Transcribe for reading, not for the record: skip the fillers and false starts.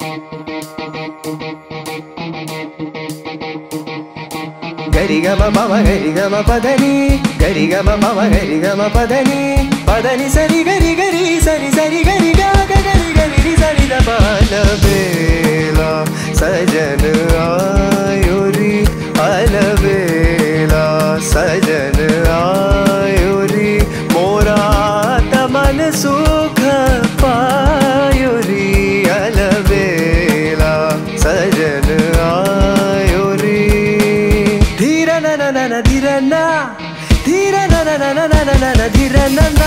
Gari gama pama gari gama padani, gari gama pama gari gama padani, padani sari gari gari sari sari gari ga gari gari sari da pa. Albela sajan ayuri, albela sajan ayuri, mora taman sukha payuri. Albela sajan ayuri. Dhira na na na na dhira na na na na na na dhira na na.